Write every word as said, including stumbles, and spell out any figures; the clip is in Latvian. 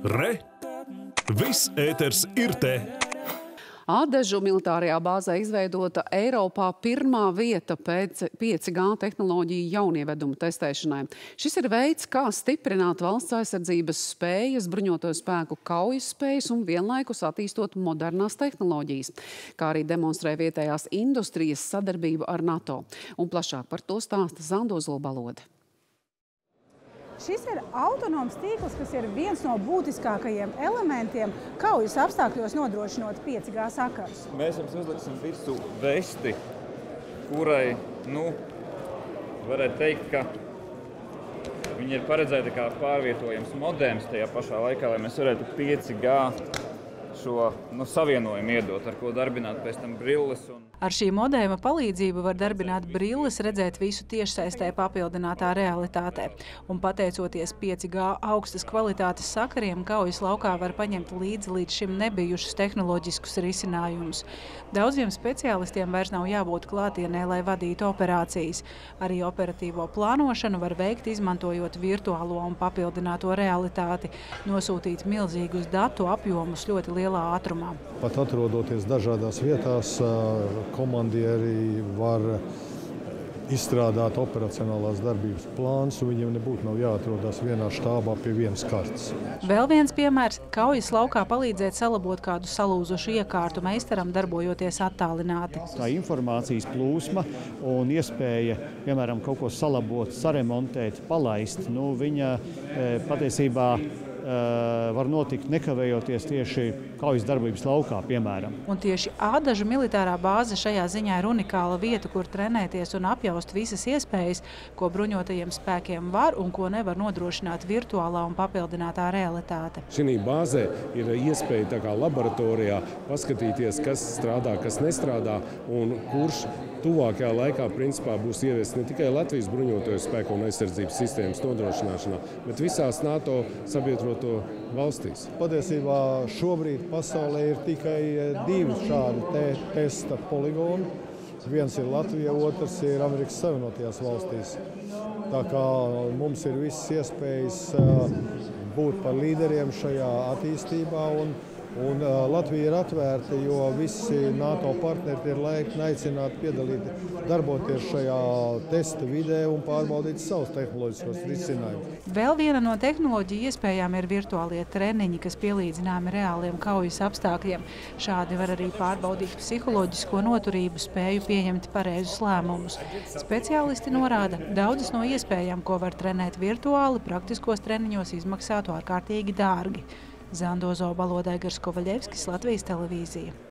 Re! Viss ēters ir te! Ādažu militārajā bāzē izveidota Eiropā pirmā vieta pēc pieci G tehnoloģiju jaunievedumu testēšanai. Šis ir veids, kā stiprināt valsts aizsardzības spējas, bruņoto spēku kaujas spējas un vienlaikus attīstot modernās tehnoloģijas, kā arī demonstrē vietējās industrijas sadarbību ar NATO. Un plašāk par to stāsta Zandozola Balode. Šis ir autonoms tīkls, kas ir viens no būtiskākajiem elementiem kaujas apstākļos nodrošinot pieci G sakarus. Mēs jums uzliksim virsū vesti, kurai, nu, varētu teikt, ka viņi ir paredzēti kā pārvietojams modems tajā pašā laikā, lai mēs varētu pieci G šo nu, savienojumu iedot, ar ko darbināt pēc tam brilles. Un... Ar šī modēma palīdzību var darbināt brilles, redzēt visu tiešsaistē papildinātā realitātē. Un pateicoties pieci G augstas kvalitātes sakariem, kaujas laukā var paņemt līdzi līdz šim nebijušus tehnoloģiskus risinājumus. Daudziem speciālistiem vairs nav jābūt klātienē, lai vadītu operācijas. Arī operatīvo plānošanu var veikt, izmantojot virtuālo un papildināto realitāti, nosūtīt milzīgus datu apjomus ļoti lielā ātrumā. Pat atrodoties dažādās vietās, komandieri var izstrādāt operacionālās darbības plāns, un viņiem nebūtu nav jāatrodas vienā štābā pie vienas kartes. Vēl viens piemērs – kaujas laukā palīdzēt salabot kādu salūzušu iekārtu meistaram, darbojoties attālināti. Tā informācijas plūsma un iespēja, piemēram, kaut ko salabot, saremontēt, palaist, nu, viņa patiesībā var notikt nekavējoties tieši kaujas darbības laukā, piemēram. Un tieši Ādažu militārā bāze šajā ziņā ir unikāla vieta, kur trenēties un apjaust visas iespējas, ko bruņotajiem spēkiem var un ko nevar nodrošināt virtuālā un papildinātā realitāte. Šī bāzē ir iespēja tā kā laboratorijā paskatīties, kas strādā, kas nestrādā un kurš tuvākajā laikā principā būs ieviests ne tikai Latvijas bruņoto spēku un aizsardzības sistēmas nodrošināšanā, bet visās NATO sabiedroto valstīs. Patiesībā šobrīd pasaulē ir tikai divi šādi te testa poligoni. Viens ir Latvija, otrs ir Amerikas Savienotajās valstīs. Tā kā mums ir visas iespējas būt par līderiem šajā attīstībā, un Un uh, Latvija ir atvērta, jo visi NATO partneri ir laipni aicināti piedalīt, darboties šajā testa vidē un pārbaudīt savus tehnoloģiskos risinājumus. Vēl viena no tehnoloģiju iespējām ir virtuālie treniņi, kas pielīdzināmi reāliem kaujas apstākļiem. Šādi var arī pārbaudīt psiholoģisko noturību, spēju pieņemt pareizus lēmumus. Speciālisti norāda, daudzas no iespējām, ko var trenēt virtuāli, praktiskos treniņos izmaksātu ārkārtīgi dārgi. Zandozola Balode, Igors Kovaļevskis, Latvijas televīzija.